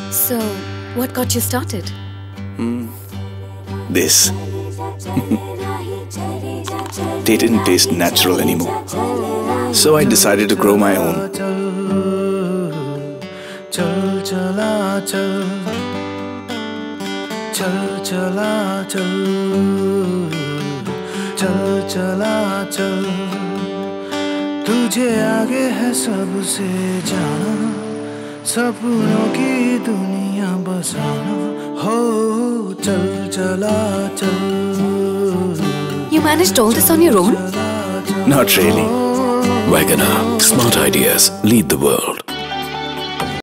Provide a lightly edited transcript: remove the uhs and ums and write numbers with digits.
So, what got you started? This. They didn't taste natural anymore. So I decided to grow my own. तुझे आगे है सबसे जाना, सपनों की दुनिया बसाना हो, चल चला चल. You managed all this on your own? Not really. Wagon R. Smart ideas lead the world.